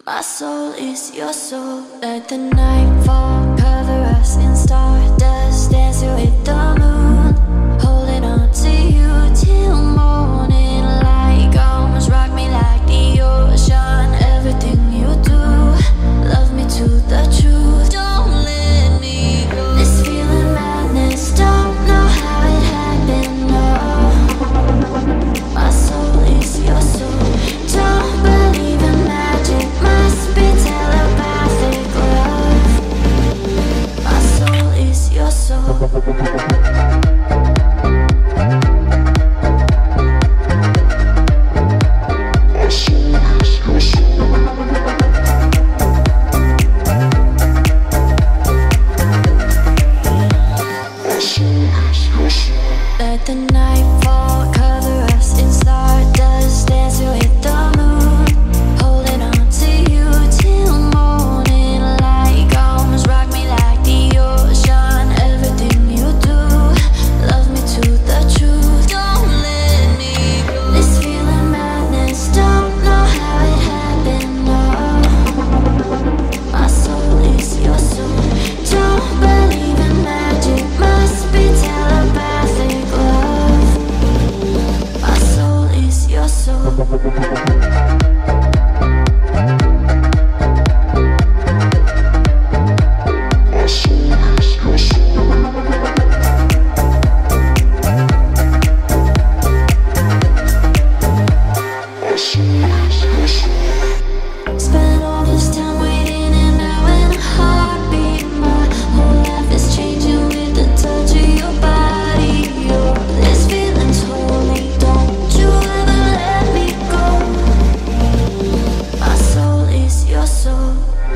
My soul is your soul. Let the night fall, cover us in stardust, dancing with the moon, holding on to you till morning light comes. Rock me like the ocean. Everything you do, love me to the truth. Don't let me go. This feeling madness, don't know how it happened. No, my soul is your soul. Don't believe in magic, must be telepathic love. My soul is your soul. Let the night fall, cover us in stardust, dancing with the moon, holding on to you till morning light comes. Rock me like the ocean. Everything you do, love me to the truth. Don't let me go. This feeling madness, don't know how it happened. No, my soul is your soul. Don't believe in magic, must be telepathic love. My soul is your soul. Spent all this time waiting, and now in a heartbeat, my whole life is changing with the touch of your body. Oh, this feeling's holy, don't you ever let me go. My soul is your soul.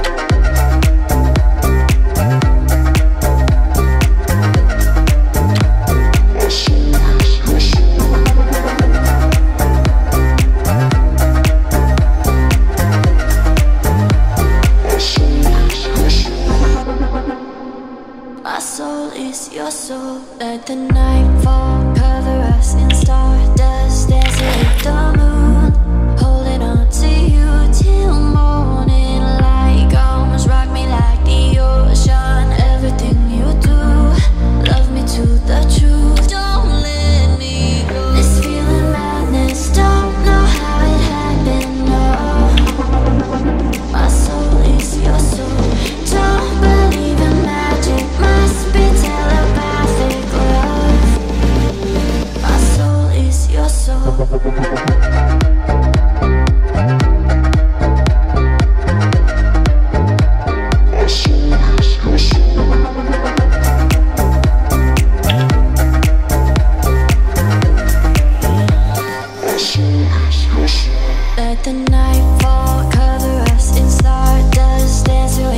My soul is your soul. Let the night fall, cover us in stardust, dancing with the moon, holding on to you till morning light comes. Rock me like the ocean. Everything you do, love me to the truth. Don't let me go. This feeling madness, don't know how it happened. No, my soul is your soul. Don't believe in magic, must be telepathic love. My soul is your soul. Let the night fall, cover us in stardust, dancing with